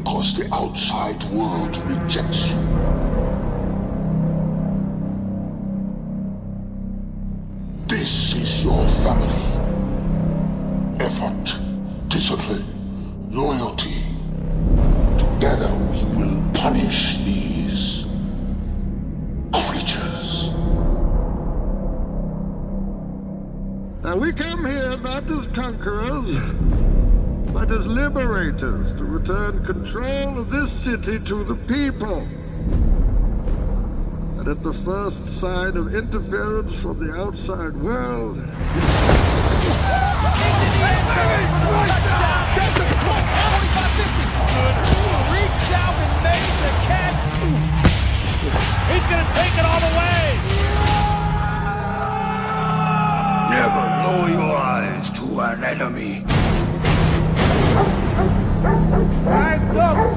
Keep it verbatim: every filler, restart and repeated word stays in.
because the outside world rejects you. This is your family. Effort, discipline, loyalty. Together we will punish these creatures. Now we come here not as conquerors, but as liberators to return control of this city to the people. And at the first sign of interference from the outside world... Reached down and made the catch. He's going to take it all the way. Never lower your eyes to an enemy. Eyes closed.